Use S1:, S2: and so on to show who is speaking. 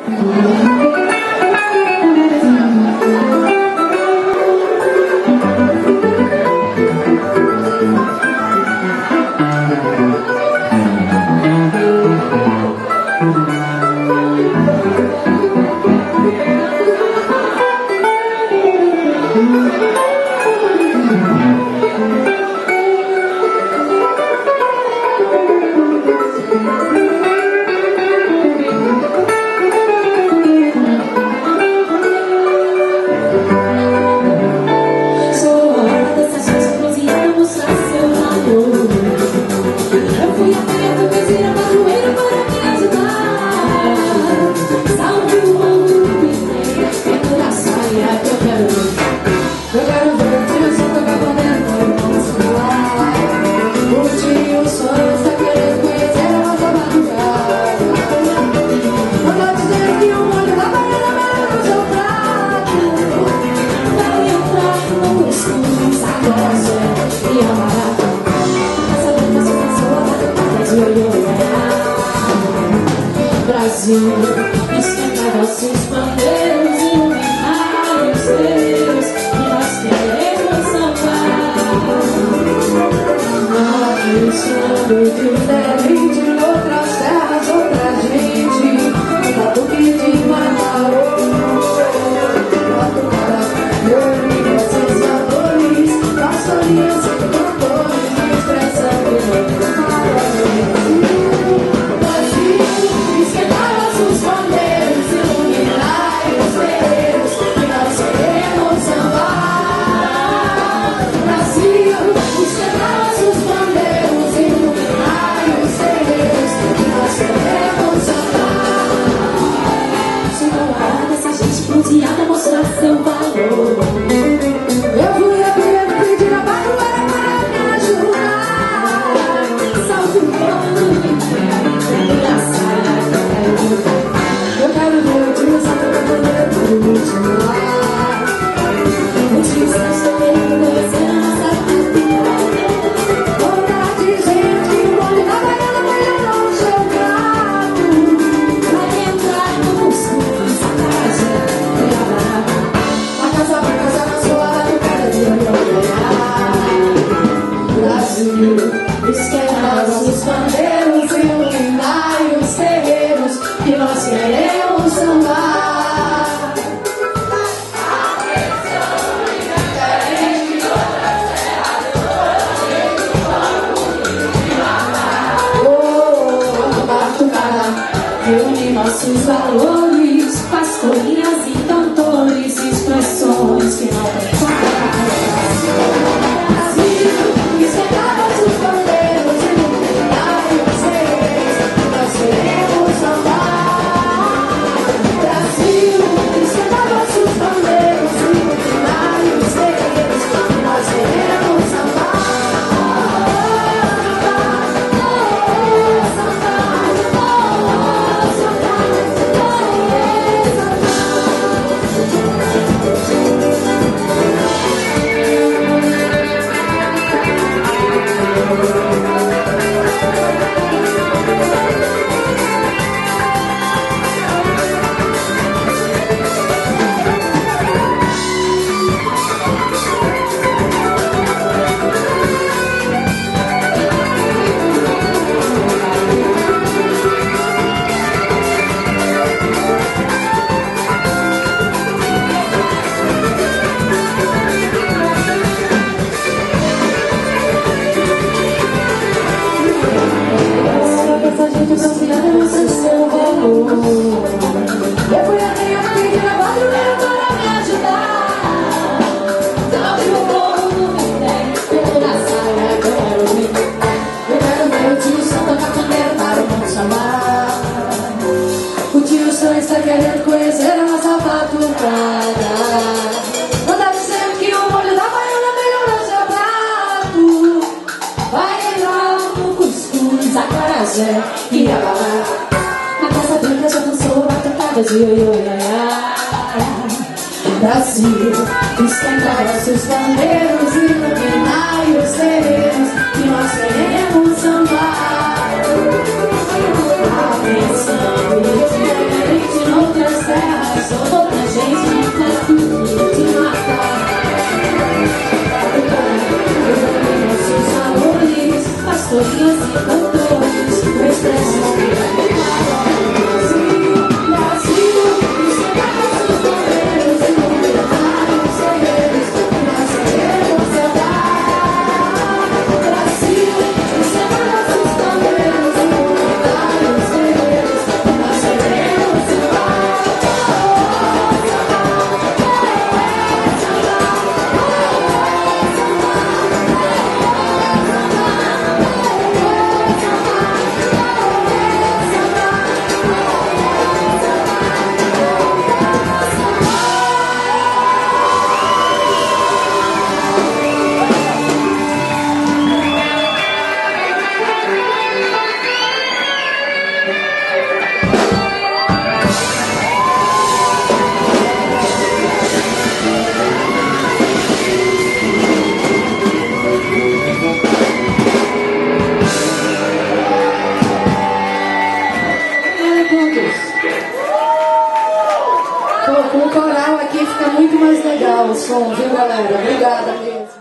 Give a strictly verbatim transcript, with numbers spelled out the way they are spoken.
S1: Brasil, esquenta nossos bandeiros, iluminar os deus, e nós queremos sambar. Abençoando diferente de outras terras, outra gente, da Tupi de Manaus. Eu e vocês valores, nossa aliança de cantores, de expressão de outros valores. Mostrar seu valor. Eu fui a primeira pedir a padroeira para me ajudar. Salve o pano e a saia. Eu quero ver o time salto pra poder continuar. O distância também conhecer a nossa vida. Vontade de gente que mole na baiana, baiana no seu prato. Vai entrar no cuscuz, acarajé. Brasil, esquenta nossos bandeiros, iluminai os terreiros, que nós queremos sambar. Oh, batucada, reúne nossos valores, pastorinhas e cantores, expressões que não tem parar. Está querendo conhecer a nossa batucada. Manda dizer que o molho da baiana melhora seu prato. Vai entrar no cuscuz, acarajé e abalá. Na Casa Branca já dançou batucada de ioiôiá. Brasil, esquenta nossos bandeiros, iluminai os terreiros, que nós queremos sambar. Atenção, diferente, não tem Com o coral aqui fica muito mais legal o som, viu, galera? Obrigada mesmo.